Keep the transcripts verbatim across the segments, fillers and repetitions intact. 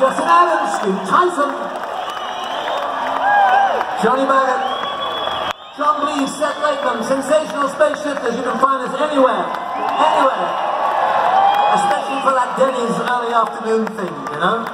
Justin Adams, Steve Tyson, Johnny Baggett, John Lee, Seth Latham, Sensational Space Shifters. You can find us anywhere, anywhere. Especially for that Denny's early afternoon thing, you know?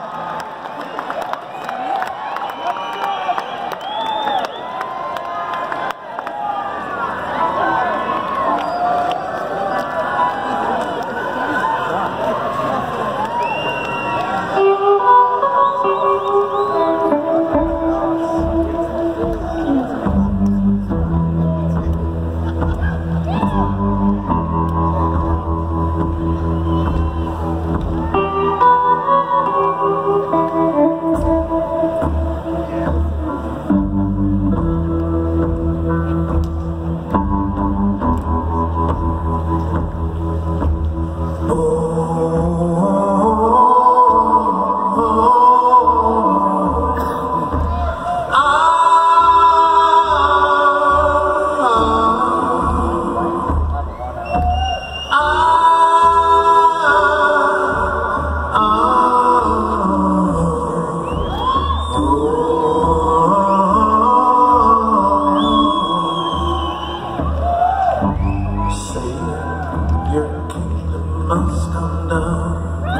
Must come down.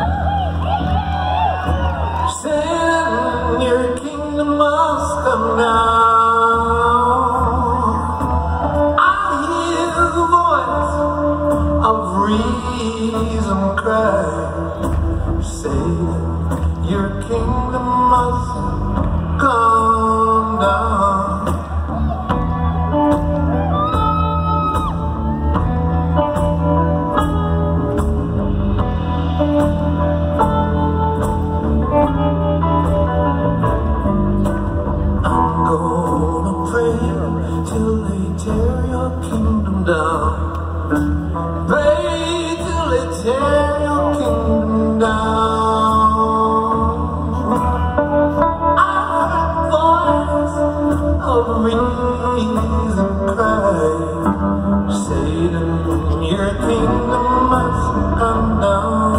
Sin, your kingdom must come down. I hear the voice of reason cry, saying your kingdom must come down. Till they tear your kingdom down. Pray till they tear your kingdom down. I heard the voice of reason cry, Satan, your kingdom must come down.